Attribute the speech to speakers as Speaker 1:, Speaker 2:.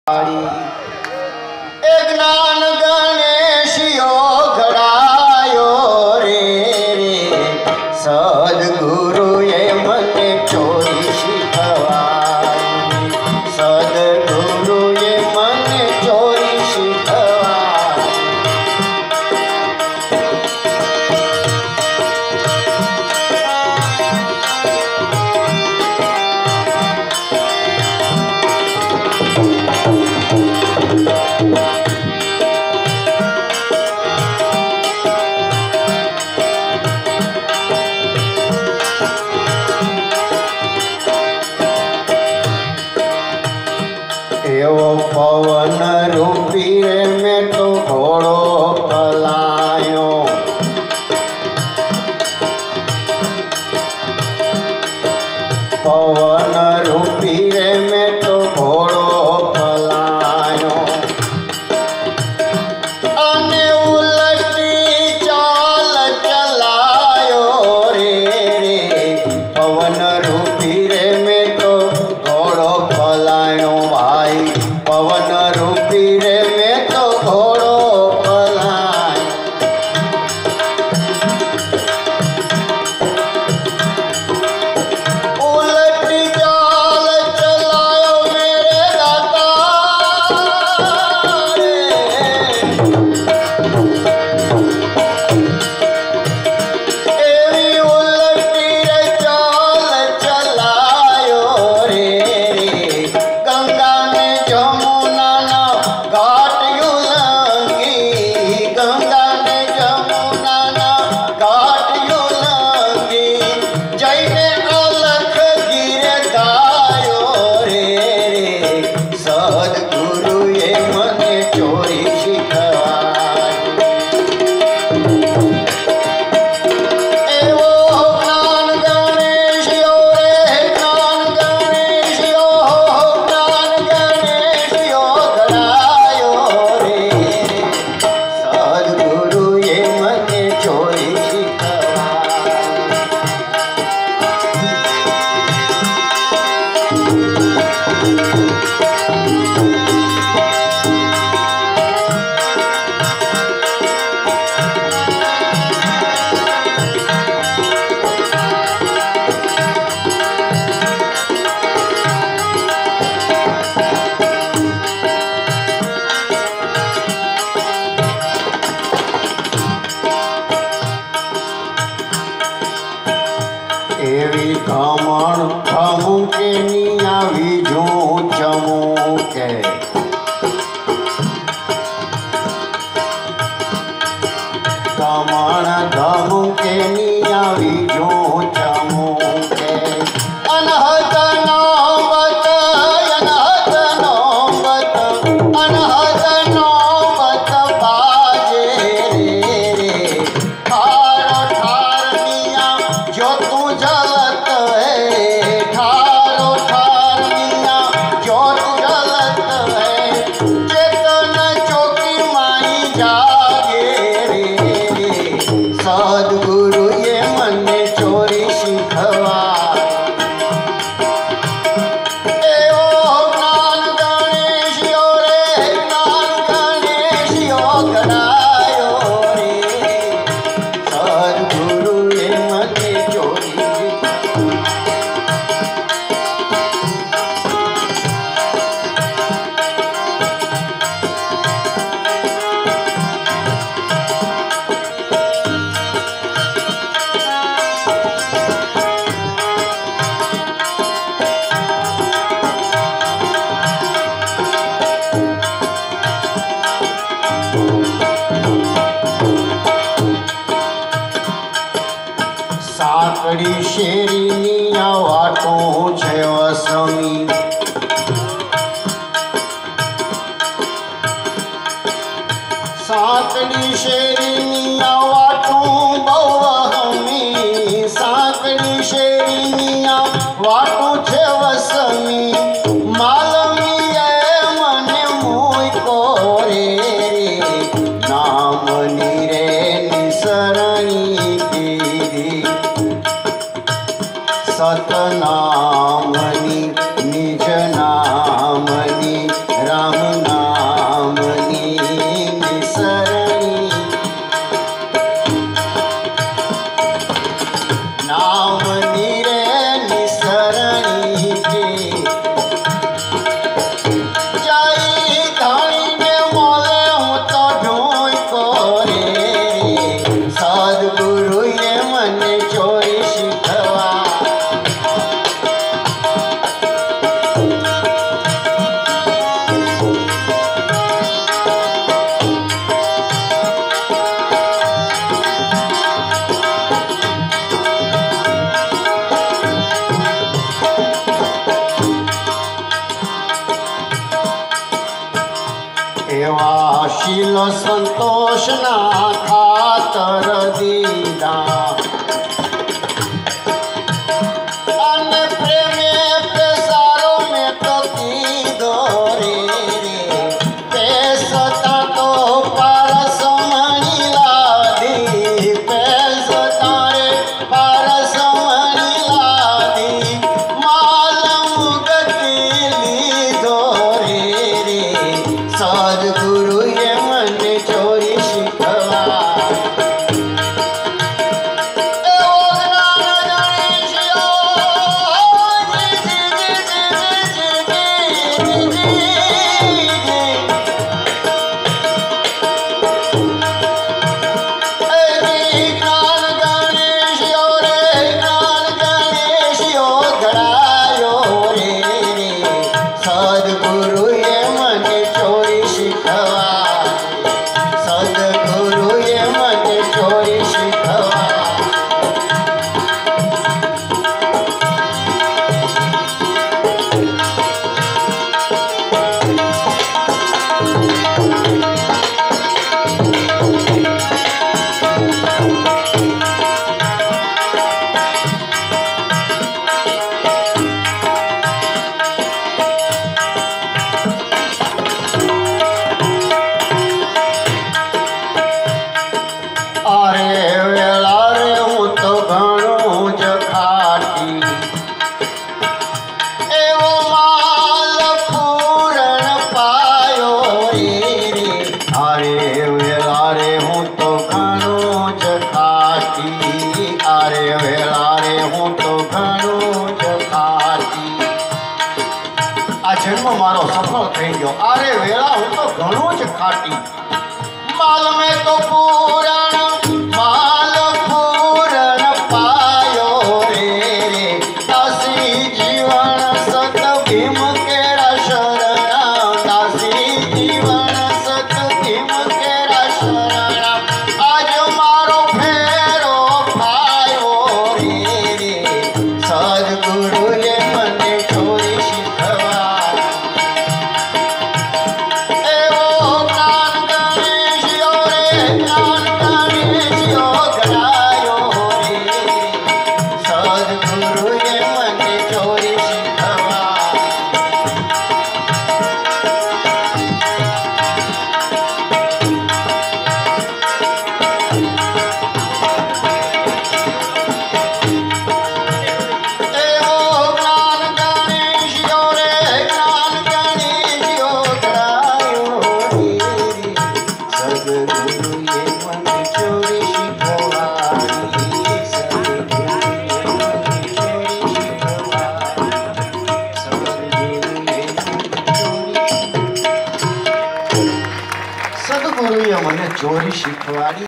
Speaker 1: જ્ઞાન ગણેશિયો ઘડાયો રે સદગુરુએ મને ચોરી શીખવાડી, સદગુરુએ મને ચોરી શીખવાડી। एवो पवन रूपी रे में तो घोड़ो पलायो, पवन रूपी रे में तो घोड़ो पलायो, अने उलटी चाल चलायो रे पवन रूपी रे में तो घोड़ो पलायो। पवन रूपी रे में तो घोड़ो पलाय, उलटी चाल चलायो मेरे दाता रे, एवी उलटी रे चाल चलायो रे गंगा ने जमुना ना घाट युलंगी, गंगा ने जमुना ना घाट युलंगी, जैने अलख गिर गायो रे सदगुरुए मने चोरी शिखवाड़ी। एवो ज्ञान गणेशियो रे ज्ञान गणेशियो, ज्ञान गणेशियो घडायो रे सदगुरुए मने चोरी शिखवाड़ी। एवी घमण घमुके नियावी जो चमुके, घमण घमुके नियावी जो चमुके, अनहद नौबत अनहद नौबत अनहद नौबत बाजे रे ठार ठार निया जो तू जलत है, ठारो ठार निया जो तू जलत है, चेतन चौकी माई जागे रे सदगुरु ये मने चोरी शिखवाड़ी। एवो ज्ञान गणेशियो रे ज्ञान गणेशियो घडायो रे सदगुरुए मने चोरी साकड़ी शेरी निया वाटो छे वसमी, साकड़ी शेरी निया वाटो बहुमी, साकड़ी शेरी निया वाटो छे वसमी, मालमी ये मने मोई को रे नामनी रे निसरणी कीरी, सतनामनी निज नामनी राम એવા શીલ સંતોષના ખાતર દીધા અને પ્રેમે પેસારો મેં તો કીધો રે પેસતા તો પારસ મણી લાદી પેસતા રે પારસ મણી લાદી માલ મુગતિ લીધો રે સદગુરુએ મને ચોરી શીખવા मारो सफल थी गयो आरे वेला हूँ तो घणो ज खाटी माल में तो पूरण पायो रे दासी जीवन सत भीम केरा शरणा दासी जीवन सत भीम केरा शरणा आज मारो फेरो पायो रे सद्गुरुए मने छोरी शिखवा સદગુરુએ મને ચોરી શીખવાડી।